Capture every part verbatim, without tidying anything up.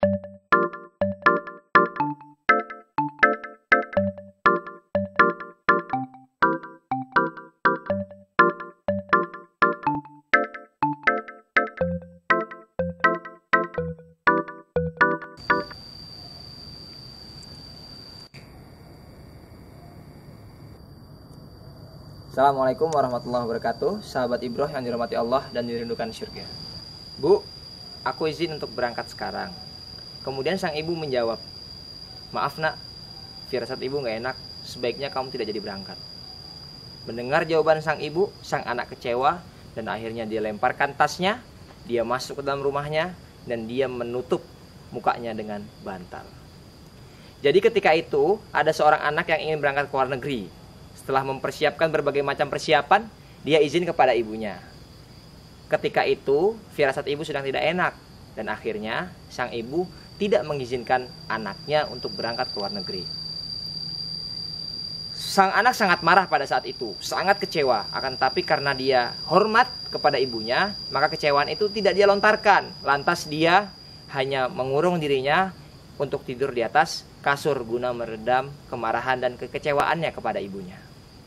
Assalamualaikum warahmatullahi wabarakatuh. Sahabat Ibroh yang dirahmati Allah dan dirindukan surga. Bu, aku izin untuk berangkat sekarang. Kemudian sang ibu menjawab, maaf nak, firasat ibu gak enak, sebaiknya kamu tidak jadi berangkat. Mendengar jawaban sang ibu, sang anak kecewa dan akhirnya dia lemparkan tasnya. Dia masuk ke dalam rumahnya dan dia menutup mukanya dengan bantal. Jadi ketika itu ada seorang anak yang ingin berangkat ke luar negeri. Setelah mempersiapkan berbagai macam persiapan, dia izin kepada ibunya. Ketika itu, firasat ibu sedang tidak enak. Dan akhirnya, sang ibu tidak mengizinkan anaknya untuk berangkat ke luar negeri. Sang anak sangat marah pada saat itu, sangat kecewa. Akan tapi karena dia hormat kepada ibunya, maka kecewaan itu tidak dia lontarkan. Lantas dia hanya mengurung dirinya untuk tidur di atas kasur guna meredam kemarahan dan kekecewaannya kepada ibunya.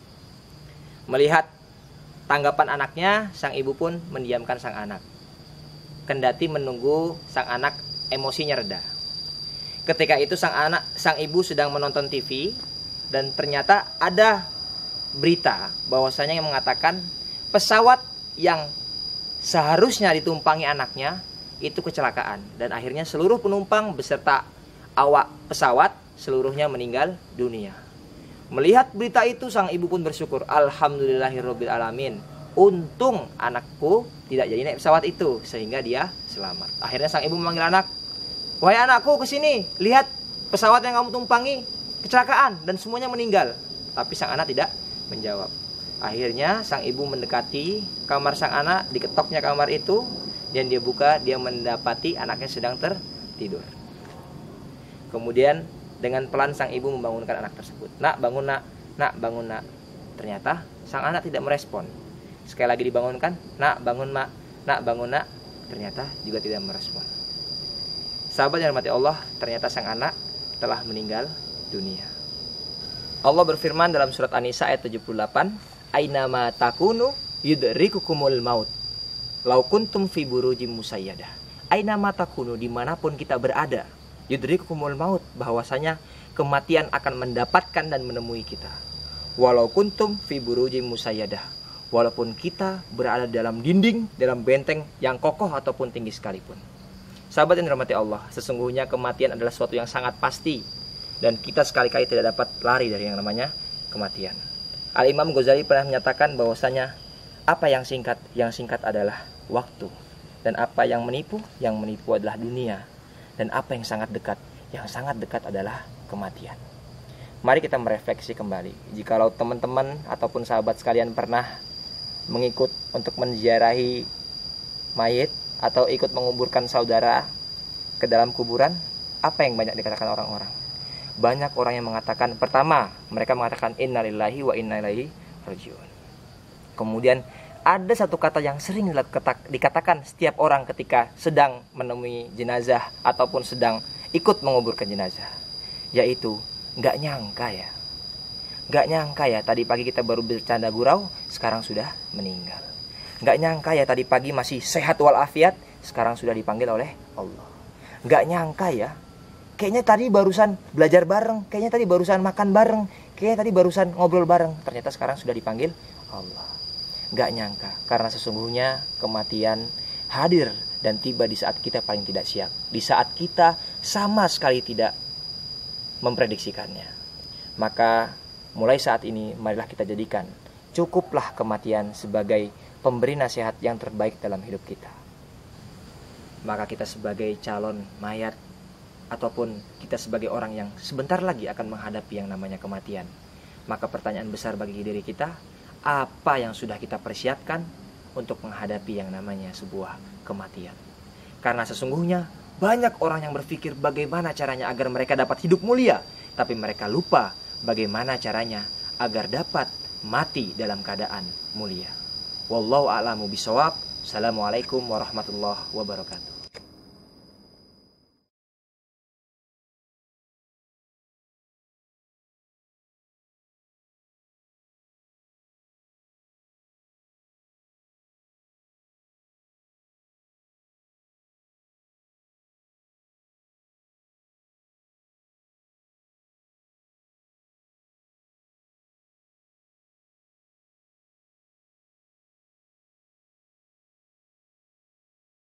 Melihat tanggapan anaknya, sang ibu pun mendiamkan sang anak. Kendati menunggu sang anak emosinya reda. Ketika itu sang anak, sang ibu sedang menonton T V dan ternyata ada berita bahwasanya yang mengatakan pesawat yang seharusnya ditumpangi anaknya itu kecelakaan dan akhirnya seluruh penumpang beserta awak pesawat seluruhnya meninggal dunia. Melihat berita itu sang ibu pun bersyukur, alhamdulillahirabbil alamin. Untung anakku tidak jadi naik pesawat itu sehingga dia selamat. Akhirnya sang ibu memanggil anak, wahai anakku kesini, lihat pesawat yang kamu tumpangi kecelakaan dan semuanya meninggal. Tapi sang anak tidak menjawab. Akhirnya sang ibu mendekati kamar sang anak, diketoknya kamar itu dan dia buka, dia mendapati anaknya sedang tertidur. Kemudian dengan pelan sang ibu membangunkan anak tersebut. Nak, bangun nak, nak, bangun nak. Ternyata sang anak tidak merespon. Sekali lagi dibangunkan, nak, bangun mak, nak, bangun nak. Ternyata juga tidak merespon. Sahabat yang dirahmati Allah, ternyata sang anak telah meninggal dunia. Allah berfirman dalam surat An-Nisa ayat tujuh puluh delapan, Ainama takunu yudrikukumul maut lau kuntum fi burujim musayyadah. Ainama takunu, dimanapun kita berada, yudrikukumul maut, bahwasanya kematian akan mendapatkan dan menemui kita. Walau kuntum fi burujim musayyadah, walaupun kita berada dalam dinding, dalam benteng yang kokoh ataupun tinggi sekalipun. Sahabat yang dirahmati Allah, sesungguhnya kematian adalah sesuatu yang sangat pasti dan kita sekali-kali tidak dapat lari dari yang namanya kematian. Al-Imam Ghazali pernah menyatakan bahwasanya apa yang singkat, yang singkat adalah waktu, dan apa yang menipu, yang menipu adalah dunia. Dan apa yang sangat dekat, yang sangat dekat adalah kematian. Mari kita merefleksi kembali. Jikalau teman-teman ataupun sahabat sekalian pernah mengikut untuk menziarahi mayit atau ikut menguburkan saudara ke dalam kuburan, apa yang banyak dikatakan orang-orang? Banyak orang yang mengatakan, pertama, mereka mengatakan innalillahi wa inna ilaihi rajiun. Kemudian ada satu kata yang sering dikatakan setiap orang ketika sedang menemui jenazah ataupun sedang ikut menguburkan jenazah, yaitu nggak nyangka ya, nggak nyangka ya tadi pagi kita baru bercanda gurau, sekarang sudah meninggal. Nggak nyangka ya tadi pagi masih sehat walafiat, sekarang sudah dipanggil oleh Allah. Nggak nyangka ya, kayaknya tadi barusan belajar bareng, kayaknya tadi barusan makan bareng, kayaknya tadi barusan ngobrol bareng, ternyata sekarang sudah dipanggil Allah. Gak nyangka, karena sesungguhnya kematian hadir dan tiba di saat kita paling tidak siap, di saat kita sama sekali tidak memprediksikannya. Maka mulai saat ini marilah kita jadikan cukuplah kematian sebagai pemberi nasihat yang terbaik dalam hidup kita. Maka kita sebagai calon mayat ataupun kita sebagai orang yang sebentar lagi akan menghadapi yang namanya kematian, maka pertanyaan besar bagi diri kita, apa yang sudah kita persiapkan untuk menghadapi yang namanya sebuah kematian? Karena sesungguhnya banyak orang yang berpikir bagaimana caranya agar mereka dapat hidup mulia, tapi mereka lupa bagaimana caranya agar dapat mati dalam keadaan mulia. Wallahu a'lamu bishawab. Assalamualaikum warahmatullahi wabarakatuh.